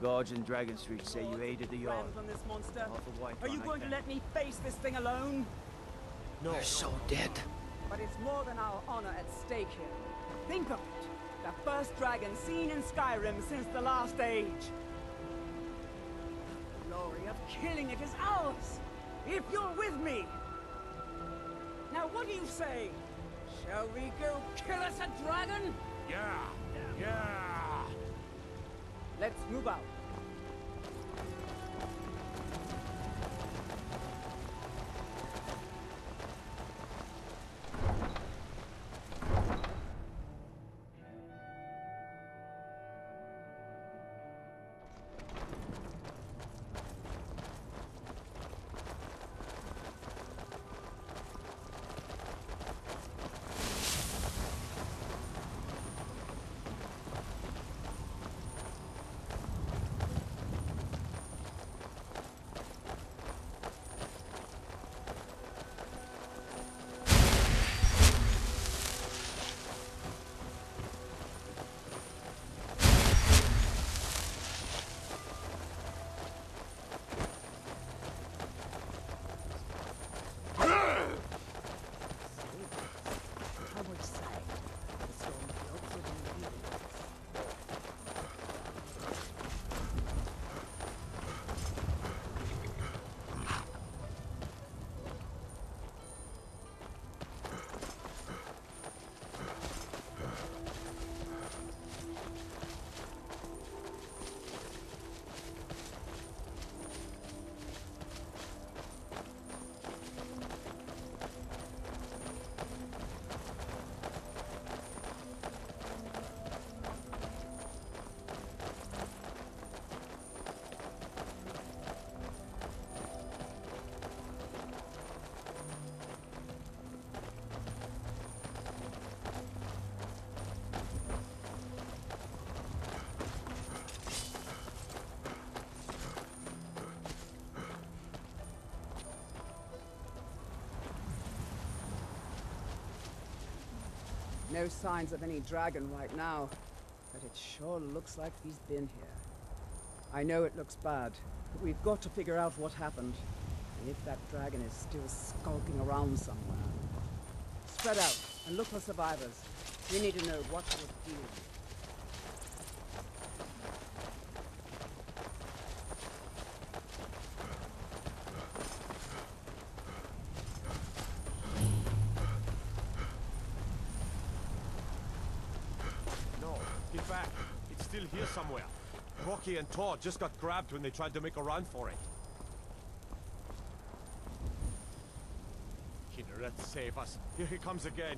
guards in Dragon Street say you aided the yard. On this monster. Half a white Are you one, I going to think. let me face this thing alone? No. You're so dead. But it's more than our honor at stake here. Think of it. The first dragon seen in Skyrim since the last age. The glory of killing it is ours, if you're with me. Now what do you say? Shall we go kill us a dragon? Yeah! Yeah! Let's move out. No signs of any dragon right now, but it sure looks like he's been here. I know it looks bad, but we've got to figure out what happened, and if that dragon is still skulking around somewhere. Spread out and look for survivors. We need to know what we're doing. Get back. It's still here somewhere. Rocky and Todd just got grabbed when they tried to make a run for it. Kynareth, save us. Here he comes again.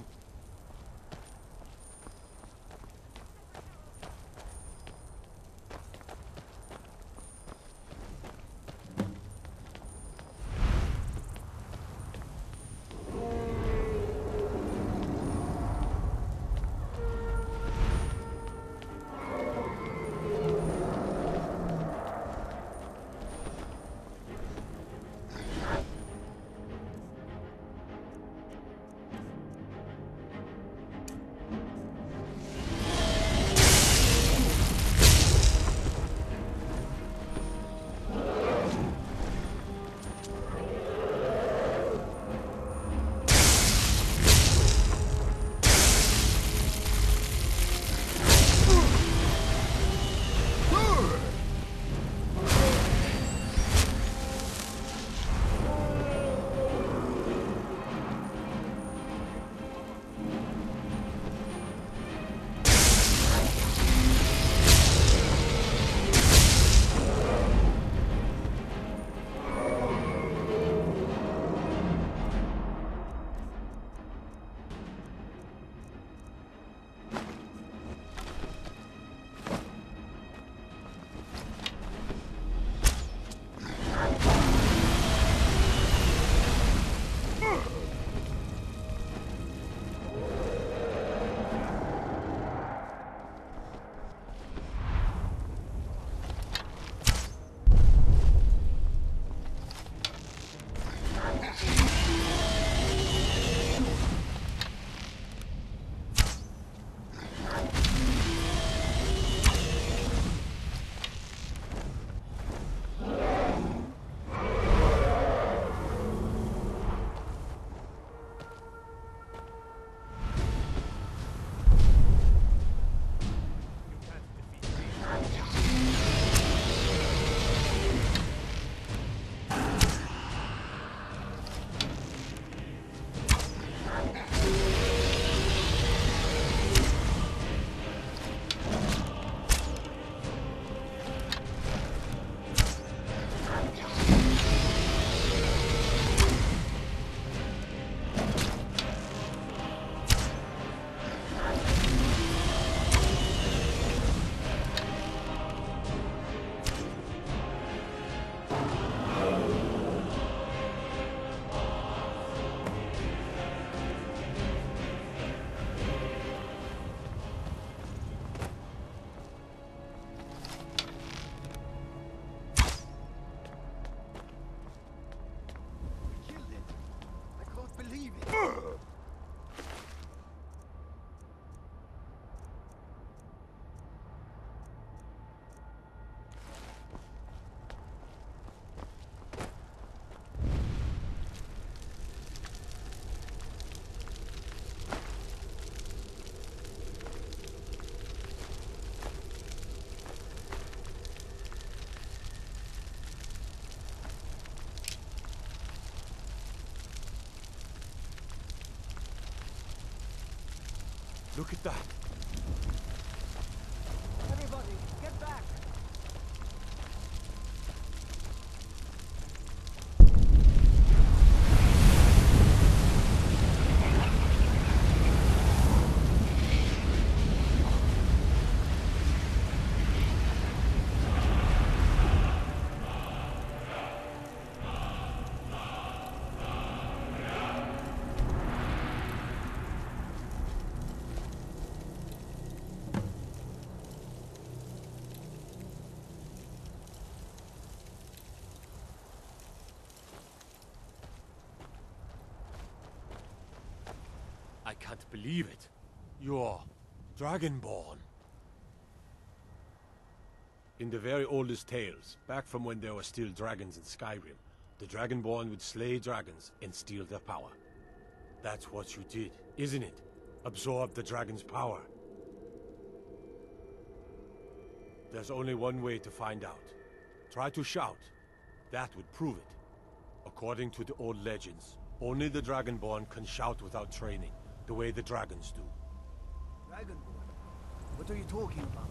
Look at that. Everybody, get back! I can't believe it. You're Dragonborn. In the very oldest tales, back from when there were still dragons in Skyrim, the Dragonborn would slay dragons and steal their power. That's what you did, isn't it? Absorb the dragon's power. There's only one way to find out. Try to shout. That would prove it. According to the old legends, only the Dragonborn can shout without training, the way the dragons do. Dragonborn? What are you talking about?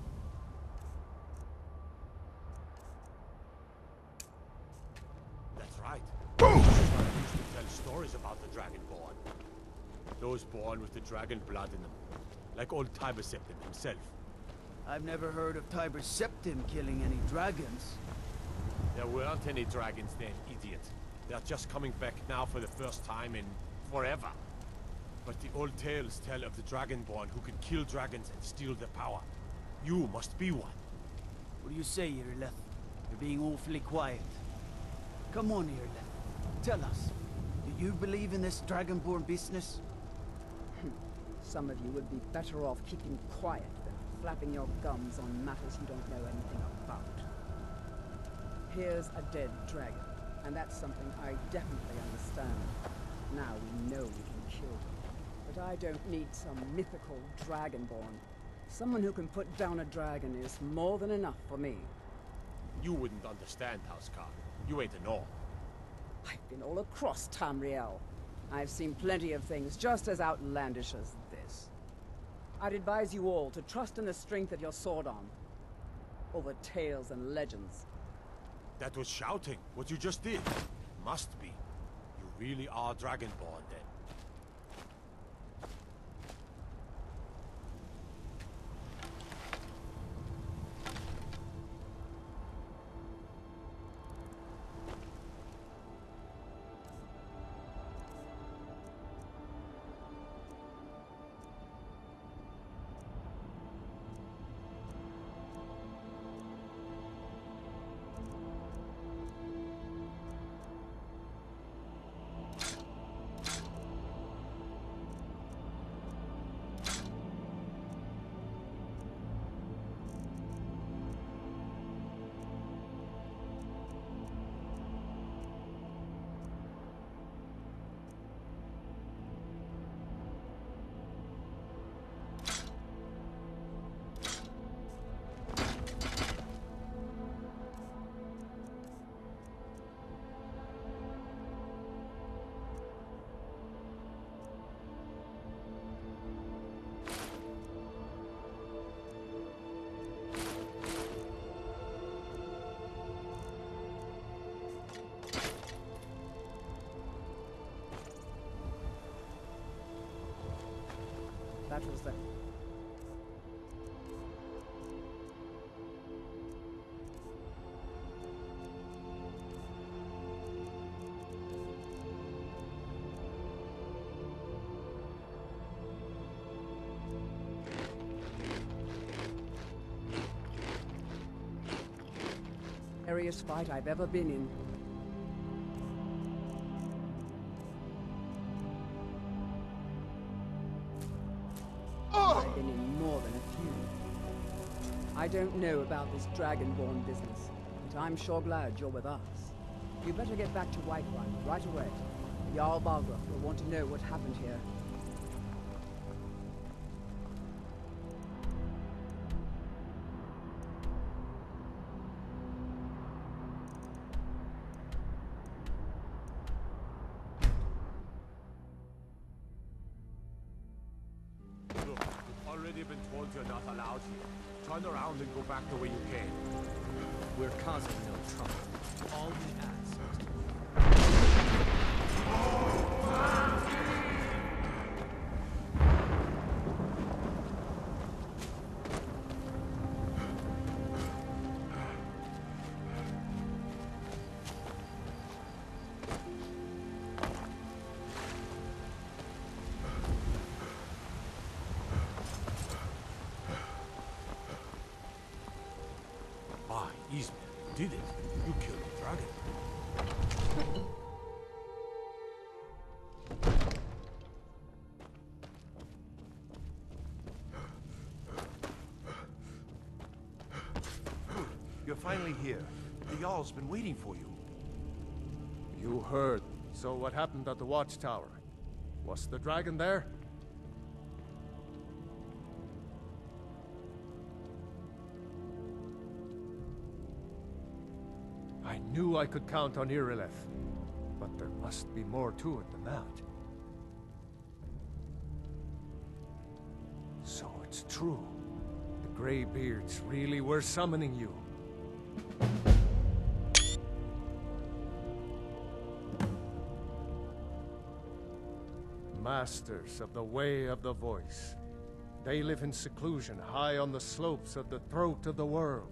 That's right. I used to tell stories about the Dragonborn. Those born with the dragon blood in them. Like old Tiber Septim himself. I've never heard of Tiber Septim killing any dragons. There weren't any dragons then, idiot. They're just coming back now for the first time in forever. But the old tales tell of the Dragonborn who can kill dragons and steal their power. You must be one. What do you say, Irileth? You're being awfully quiet. Come on, Irileth. Tell us. Do you believe in this Dragonborn business? Some of you would be better off keeping quiet than flapping your gums on matters you don't know anything about. Here's a dead dragon, and that's something I definitely understand. Now we know we can kill him. But I don't need some mythical Dragonborn. Someone who can put down a dragon is more than enough for me. You wouldn't understand, Housecarl. You ain't a Norn. I've been all across Tamriel. I've seen plenty of things just as outlandish as this. I'd advise you all to trust in the strength of your sword arm over tales and legends. That was shouting, what you just did. Must be. You really are Dragonborn, then. That was the... scariest fight I've ever been in. I've been in more than a few. I don't know about this Dragonborn business, but I'm sure glad you're with us. You better get back to Whiterun right away. Jarl Balgruuf will want to know what happened here. Look, already been told you're not allowed here. Turn around and go back the way you came. We're causing no trouble. All we ask is Ah, Ismail, you did it. You killed the dragon. You're finally here. The Jarl's been waiting for you. You heard. So what happened at the watchtower? Was the dragon there? I knew I could count on Irileth, but there must be more to it than that. So it's true. The Greybeards really were summoning you. Masters of the Way of the Voice. They live in seclusion, high on the slopes of the throat of the world.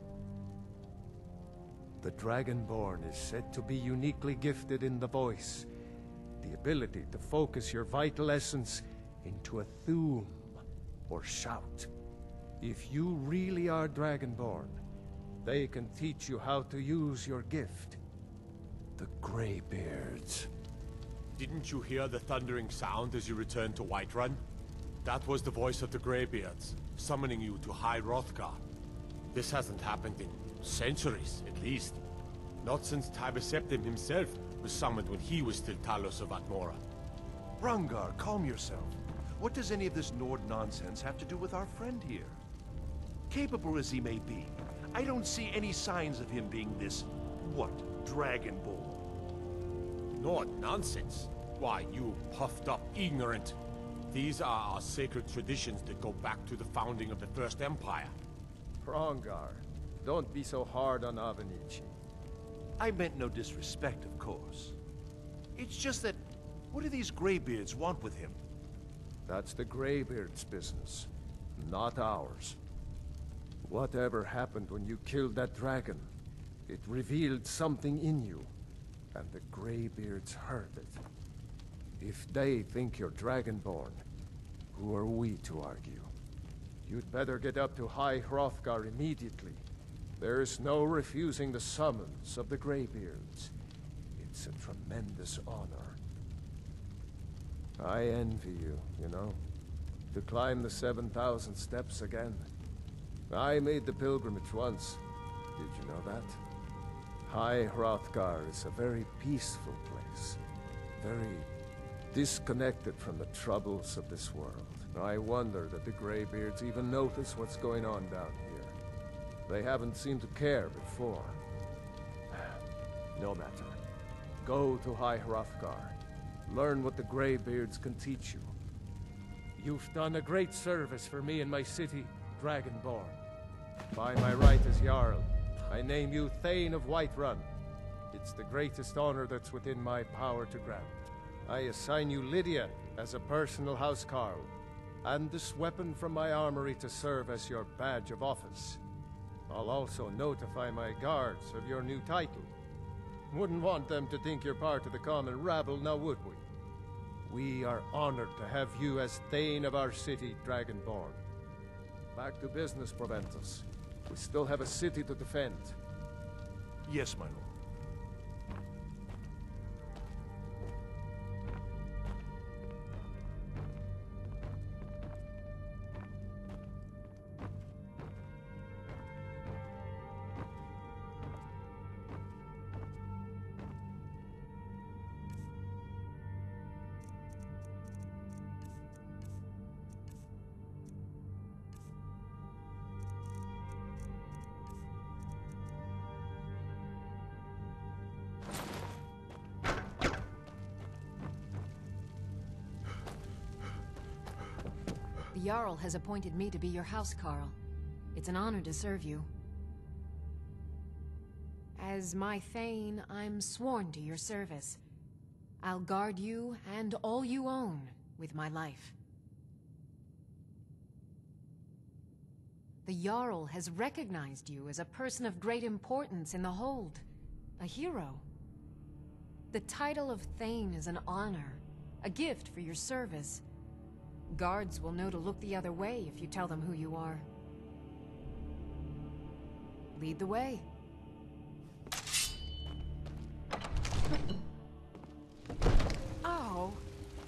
The Dragonborn is said to be uniquely gifted in the voice, the ability to focus your vital essence into a thume, or shout. If you really are Dragonborn, they can teach you how to use your gift. The Greybeards. Didn't you hear the thundering sound as you returned to Whiterun? That was the voice of the Greybeards, summoning you to High Hrothgar. This hasn't happened in centuries, at least. Not since Tiber Septim himself was summoned when he was still Talos of Atmora. Hrongar, calm yourself. What does any of this Nord nonsense have to do with our friend here? Capable as he may be, I don't see any signs of him being this, Dragonborn. Nord nonsense? Why, you puffed up ignorant. These are our sacred traditions that go back to the founding of the First Empire. Hrongar, don't be so hard on Avenici. I meant no disrespect, of course. It's just that, what do these Greybeards want with him? That's the Greybeards' business, not ours. Whatever happened when you killed that dragon, it revealed something in you, and the Greybeards heard it. If they think you're Dragonborn, who are we to argue? You'd better get up to High Hrothgar immediately. There's no refusing the summons of the Greybeards. It's a tremendous honor. I envy you, you know? To climb the 7,000 steps again. I made the pilgrimage once. Did you know that? High Hrothgar is a very peaceful place. Very disconnected from the troubles of this world. I wonder that the Greybeards even notice what's going on down here. They haven't seemed to care before. No matter. Go to High Hrothgar. Learn what the Greybeards can teach you. You've done a great service for me and my city, Dragonborn. By my right as Jarl, I name you Thane of Whiterun. It's the greatest honor that's within my power to grant. I assign you Lydia as a personal housecarl, and this weapon from my armory to serve as your badge of office. I'll also notify my guards of your new title. Wouldn't want them to think you're part of the common rabble, now would we? We are honored to have you as Thane of our city, Dragonborn. Back to business, Proventus. We still have a city to defend. Yes, my lord. The Jarl has appointed me to be your housecarl. It's an honor to serve you. As my Thane, I'm sworn to your service. I'll guard you and all you own with my life. The Jarl has recognized you as a person of great importance in the Hold. A hero. The title of Thane is an honor, a gift for your service. Guards will know to look the other way if you tell them who you are. Lead the way. Oh.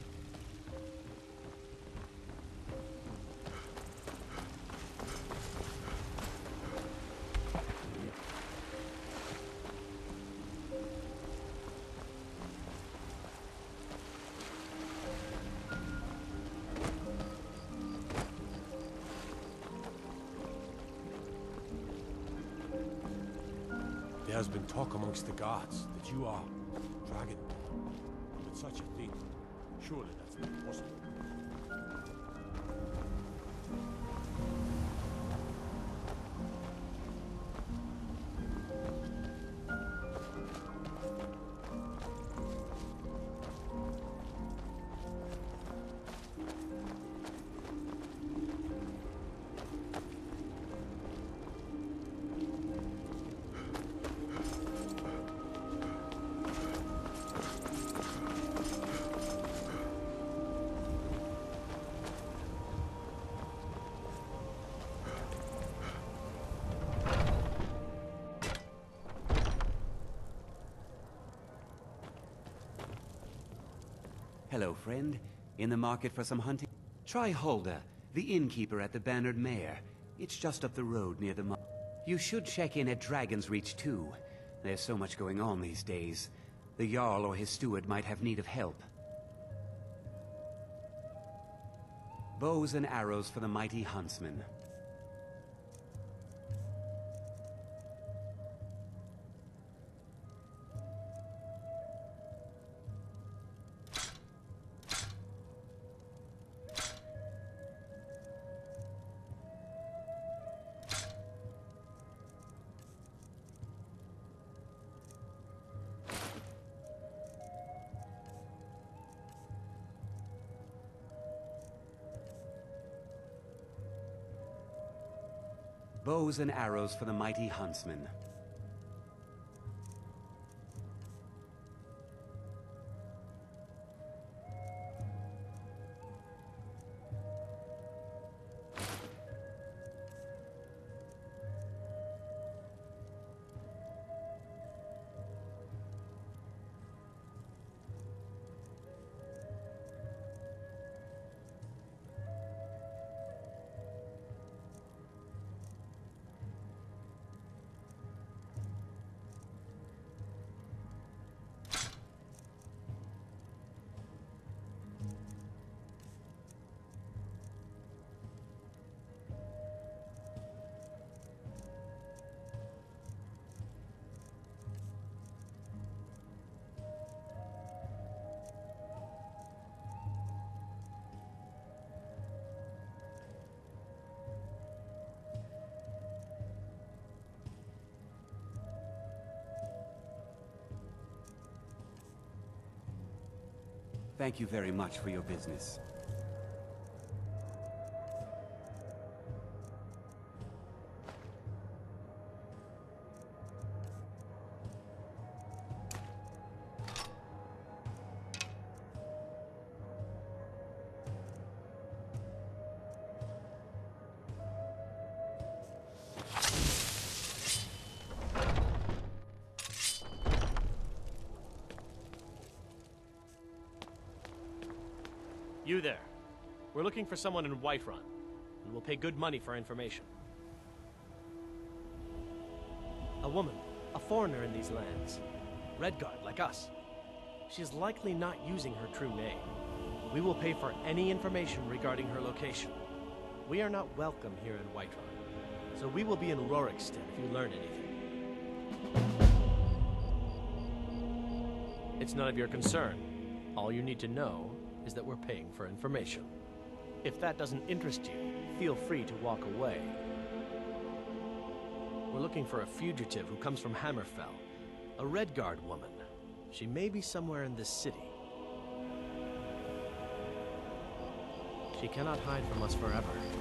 There's been talk amongst the guards that you are Dragon. But such a thing, surely that's not possible. Hello, friend. In the market for some hunting? Try Hulda, the innkeeper at the Bannered Mare. It's just up the road near the You should check in at Dragon's Reach, too. There's so much going on these days. The Jarl or his steward might have need of help. Bows and arrows for the mighty huntsman. Bows and arrows for the mighty huntsman. Thank you very much for your business. You there. We're looking for someone in Whiterun, and we'll pay good money for information. A woman, a foreigner in these lands. Redguard, like us. She's likely not using her true name. We will pay for any information regarding her location. We are not welcome here in Whiterun, so we will be in Rorikstead if you learn anything. It's none of your concern. All you need to know is that we're paying for information. If that doesn't interest you, feel free to walk away. We're looking for a fugitive who comes from Hammerfell. A Redguard woman. She may be somewhere in this city. She cannot hide from us forever.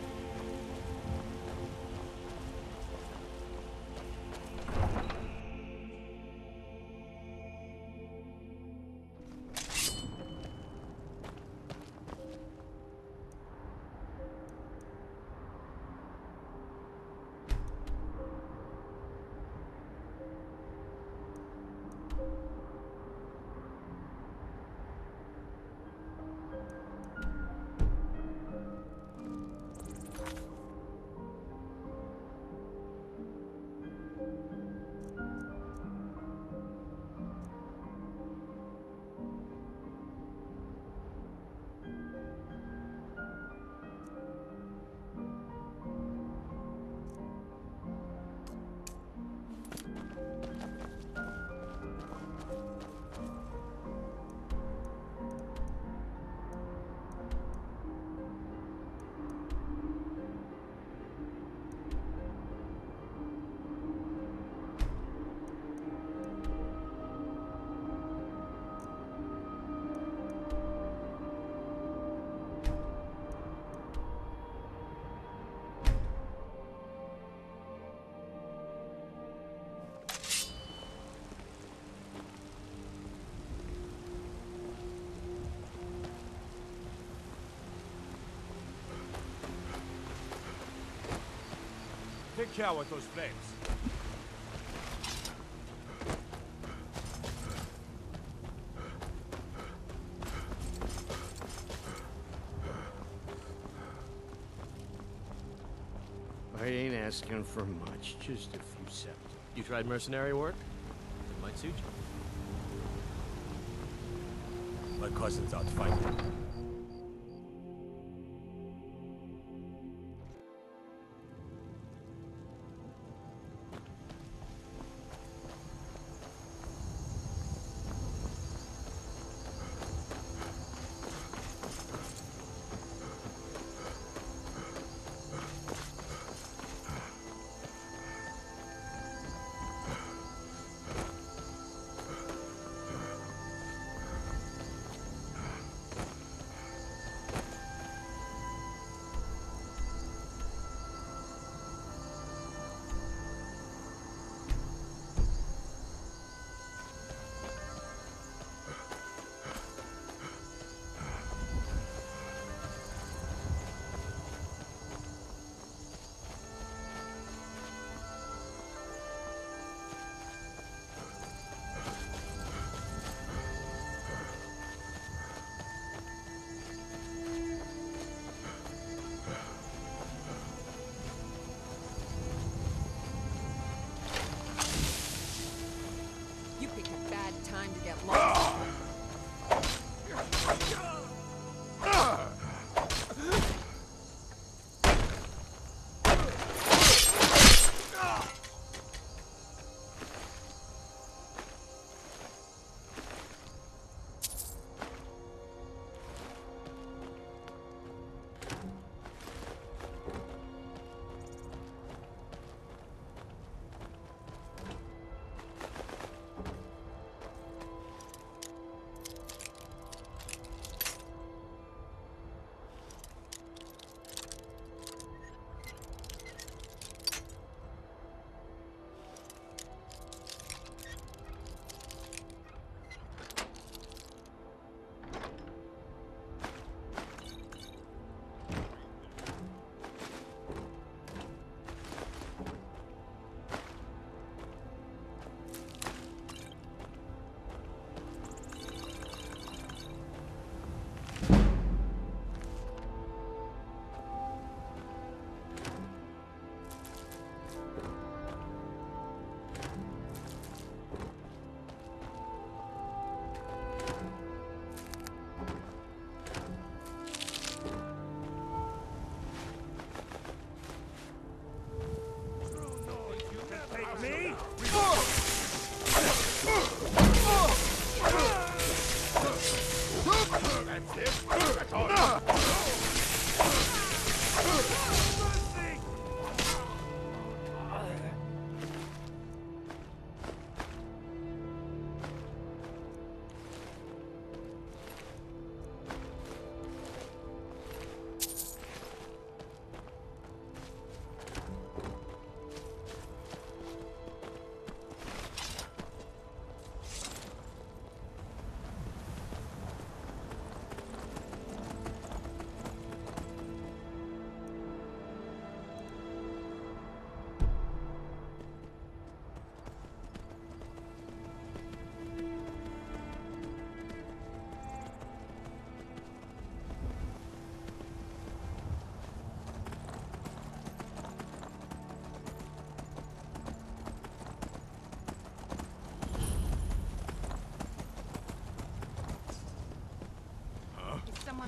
Take care with those flames. I ain't asking for much, just a few septa. You tried mercenary work? It might suit you. My cousin's out fighting.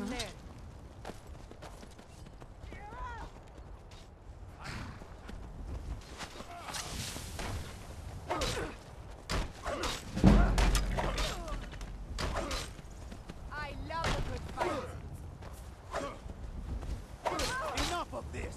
there. I love a good fight. Enough of this!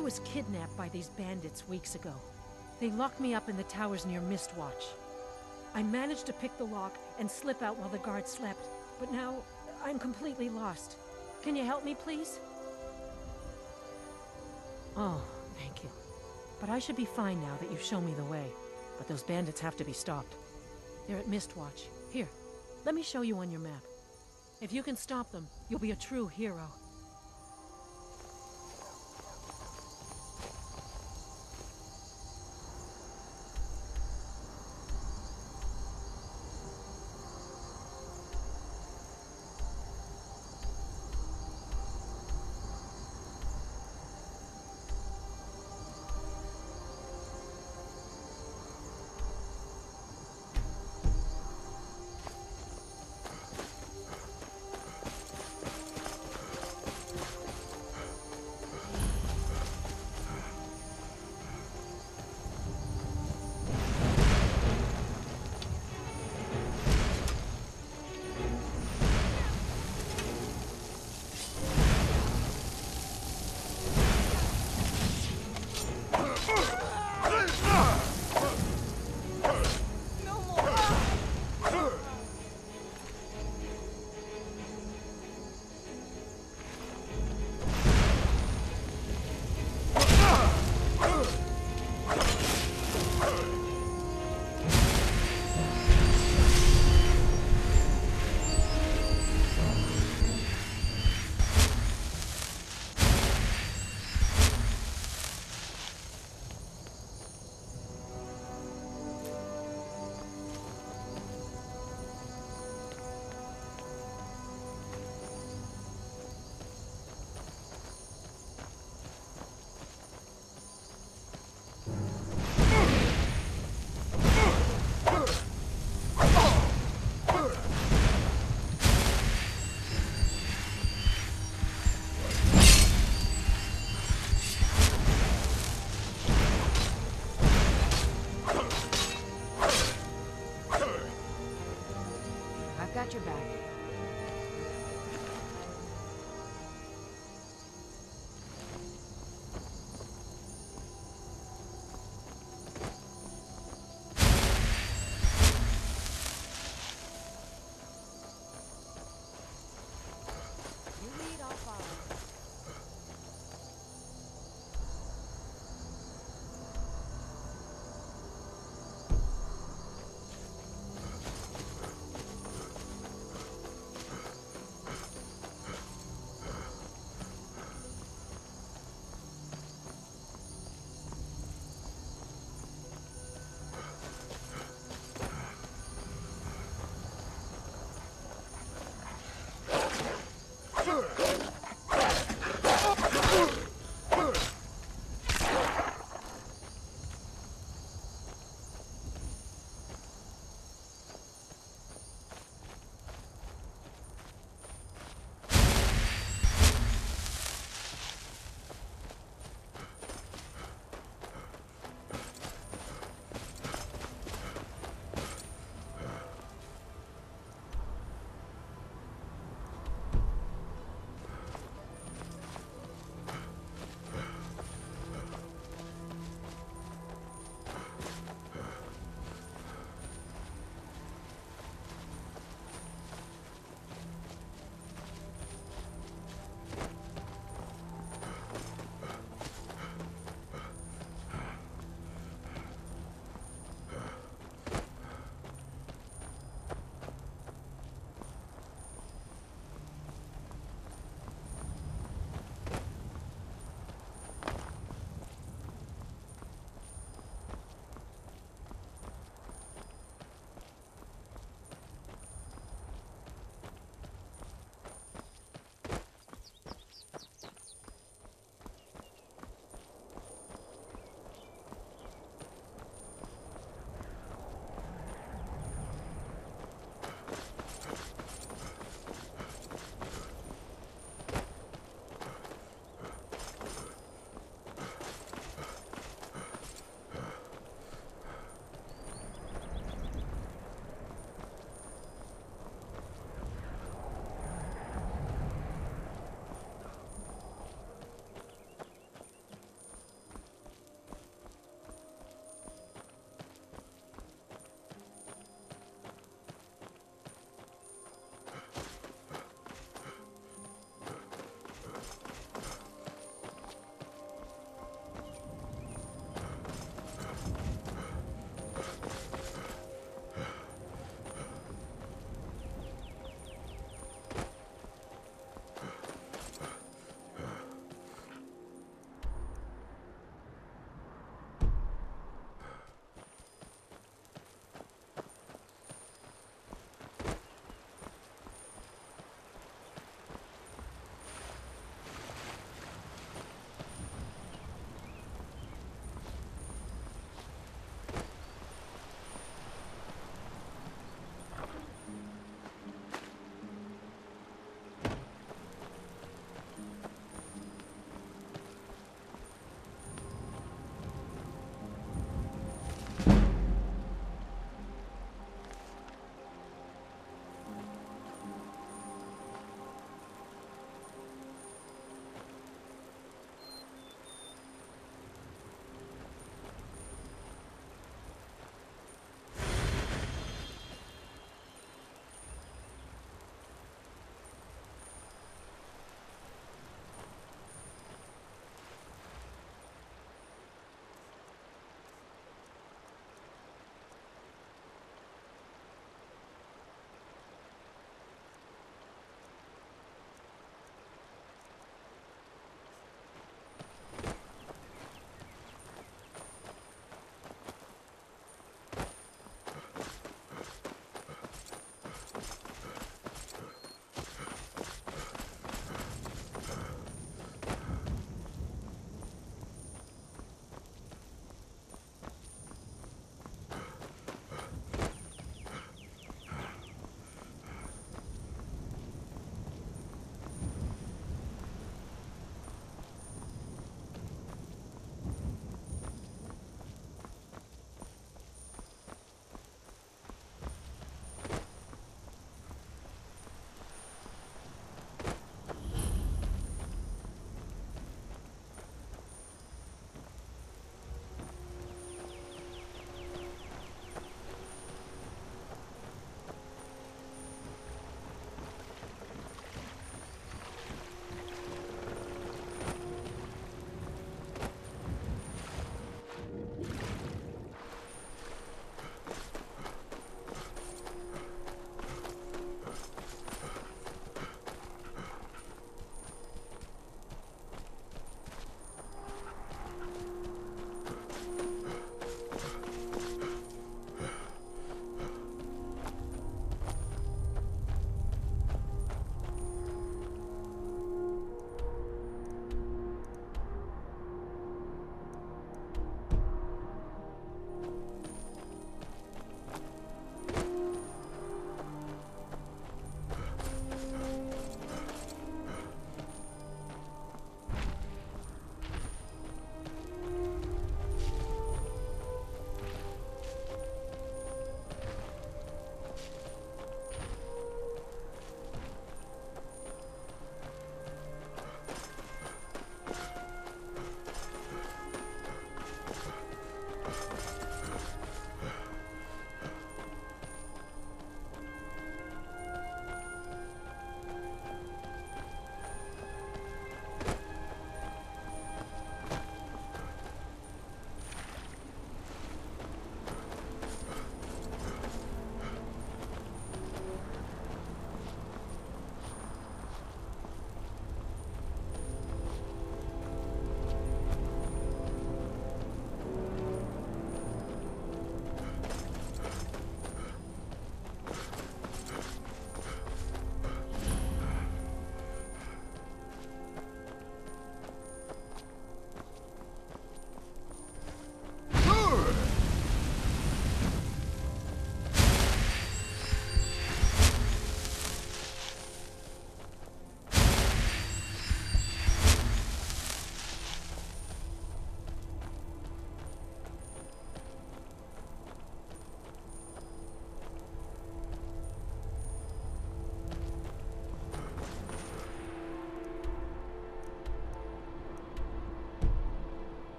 was kidnapped by these bandits weeks ago. They locked me up in the towers near Mistwatch. I managed to pick the lock and slip out while the guards slept, but now I'm completely lost. Can you help me, please? Oh, thank you. But I should be fine now that you've shown me the way. But those bandits have to be stopped. They're at Mistwatch. Here, let me show you on your map. If you can stop them, you'll be a true hero.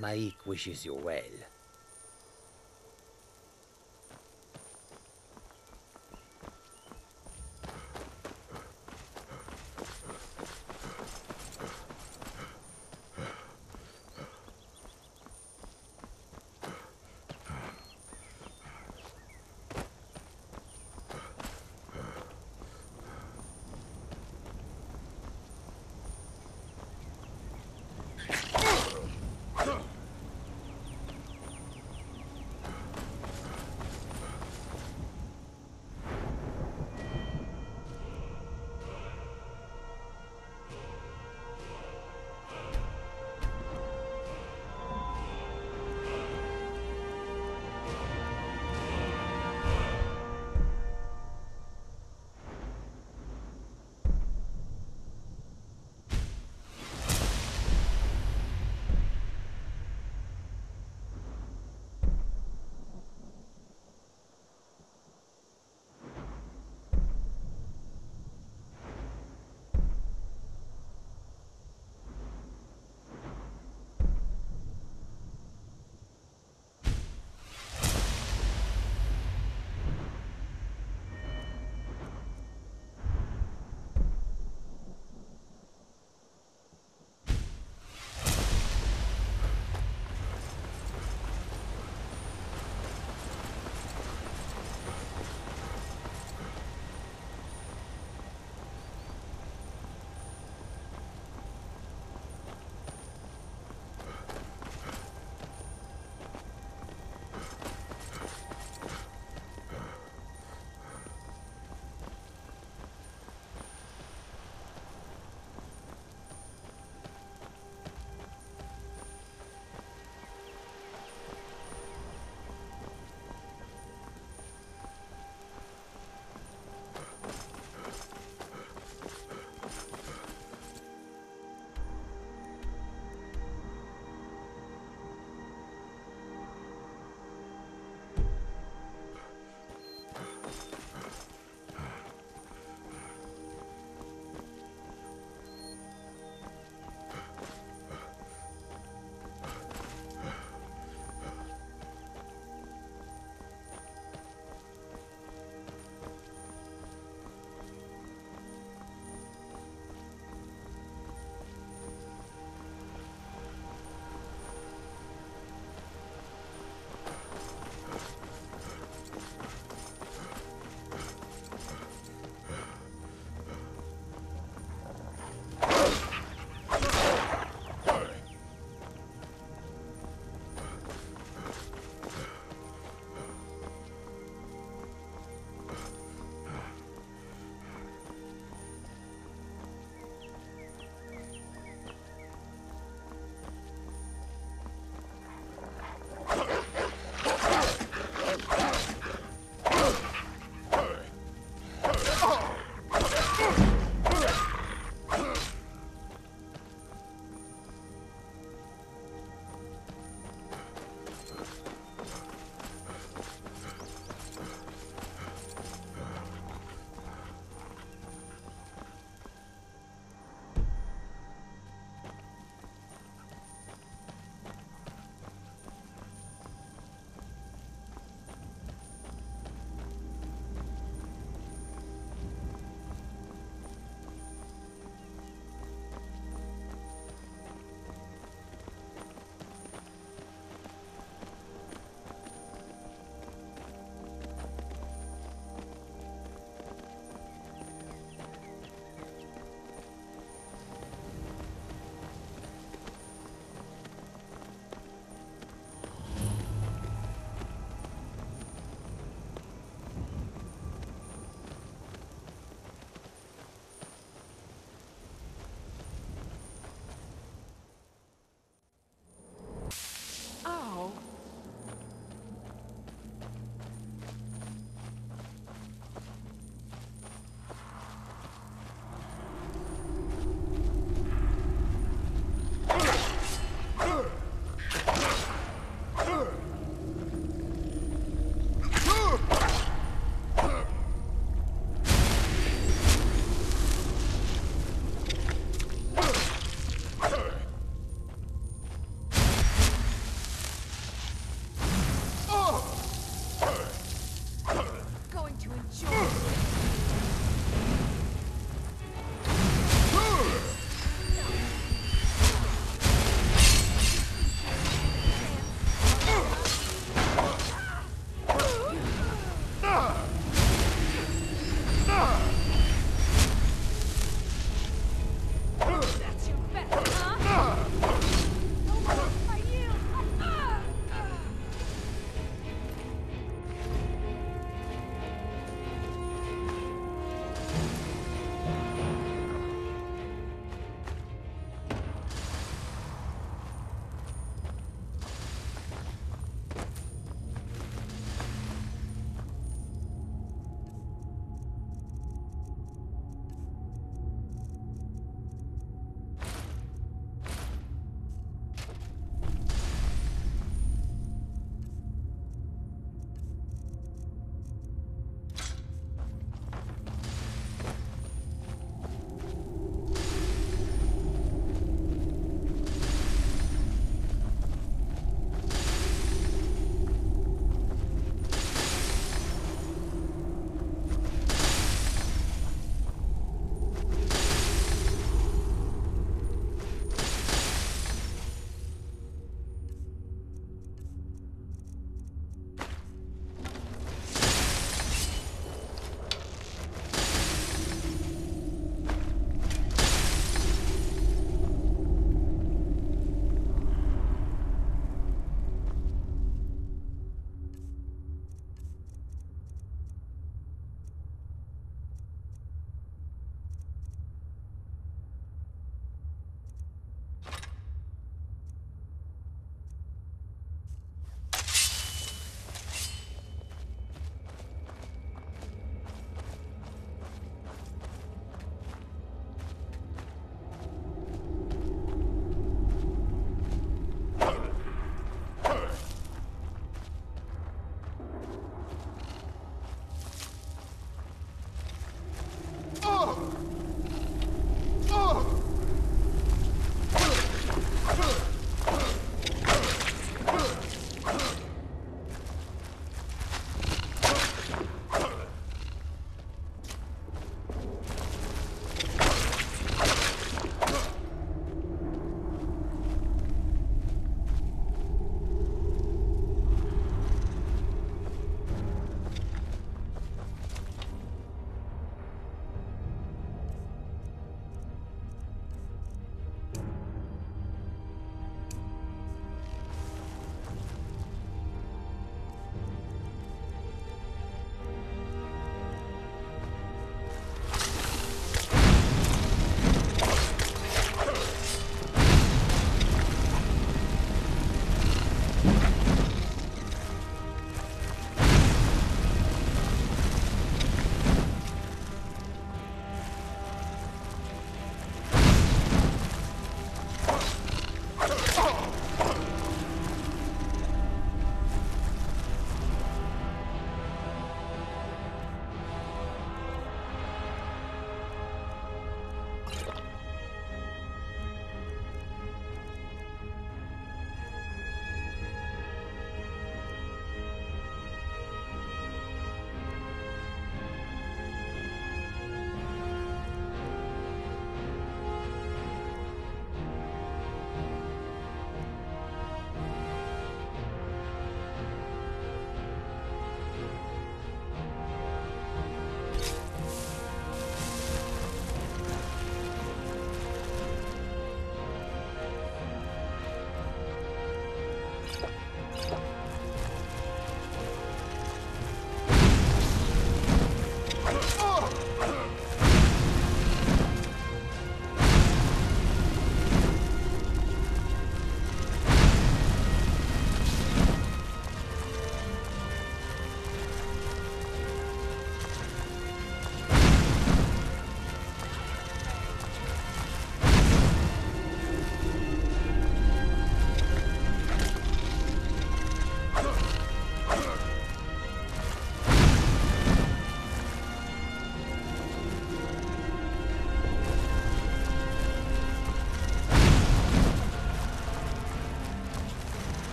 Maik wishes you well.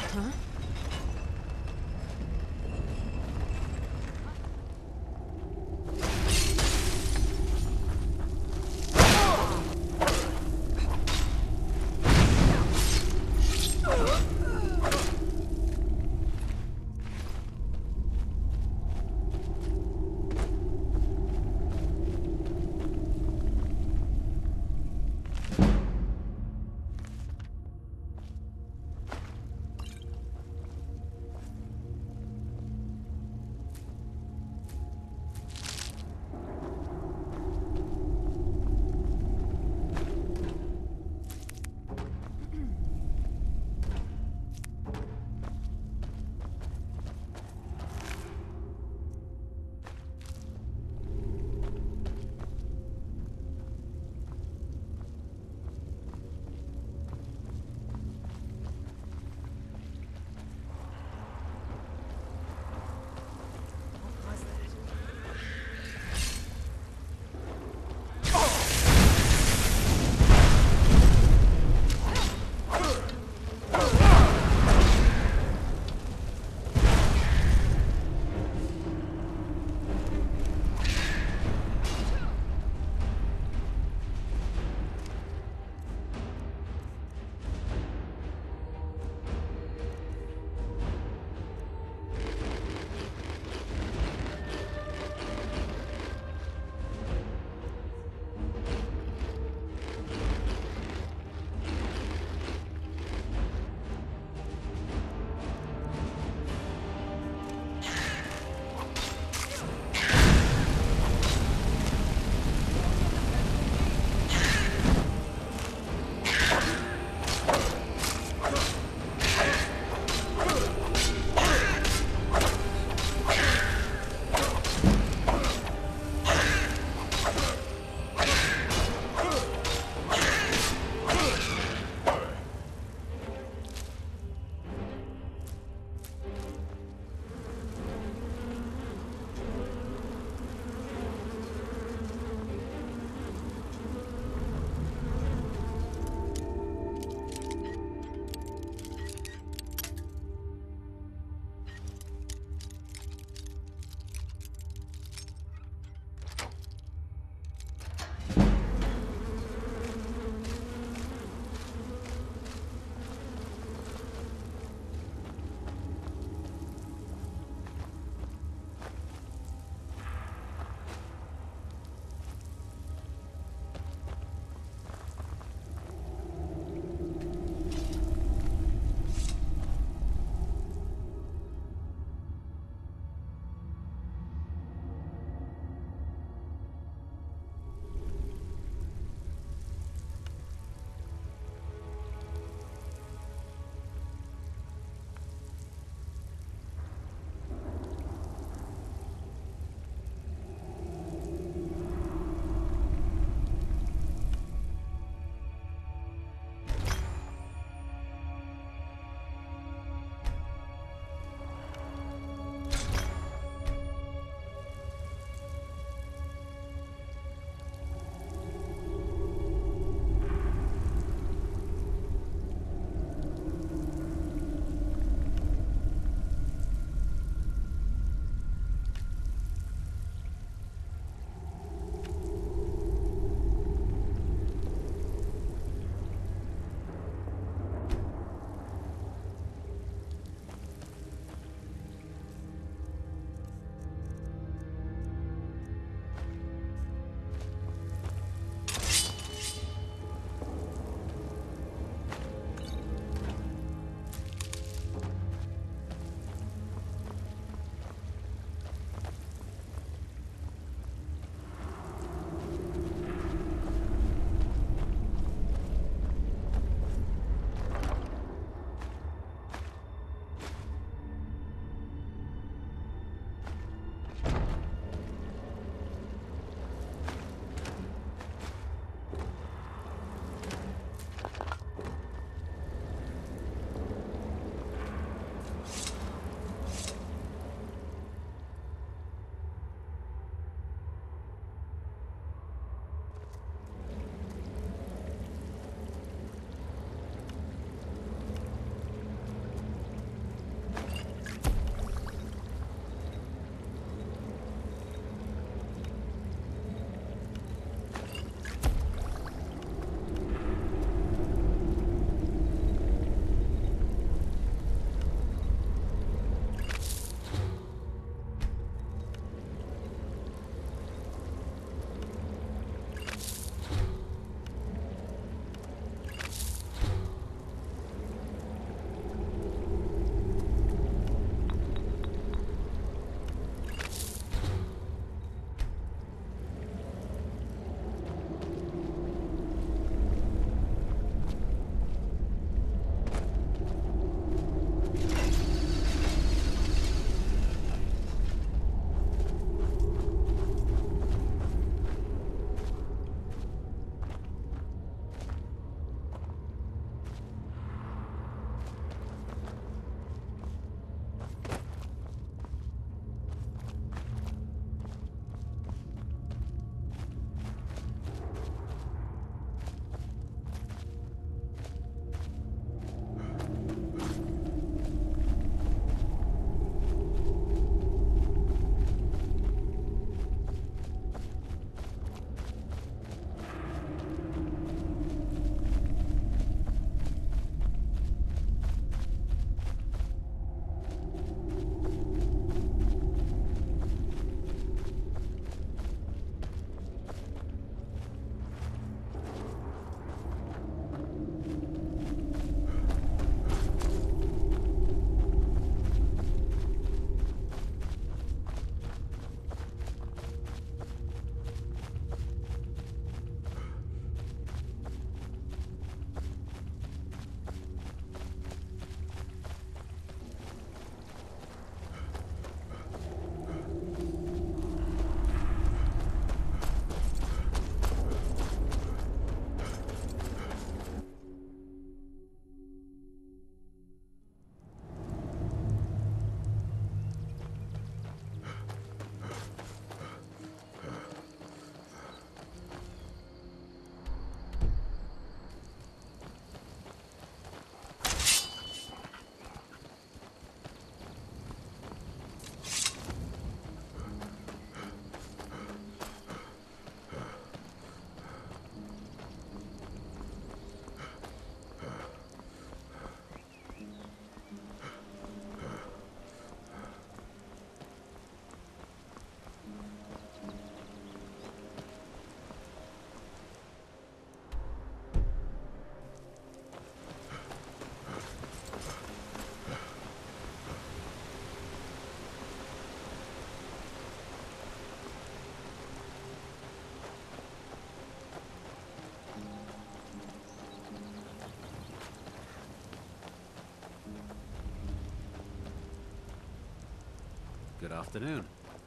Huh? Good afternoon.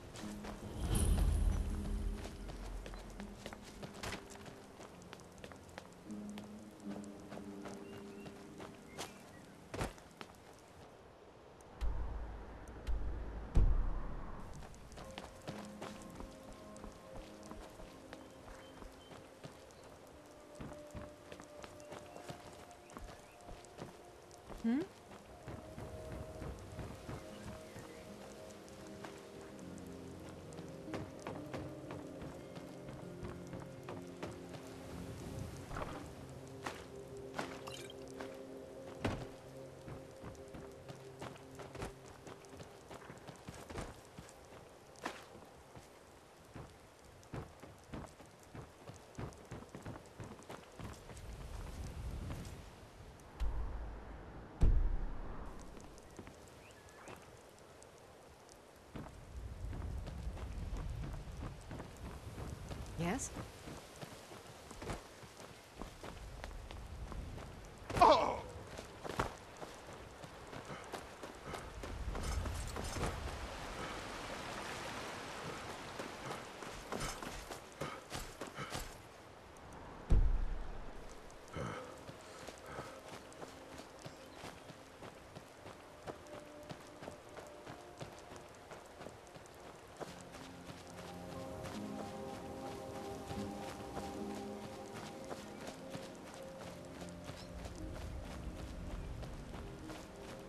Yes?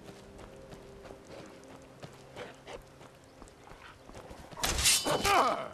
Ah!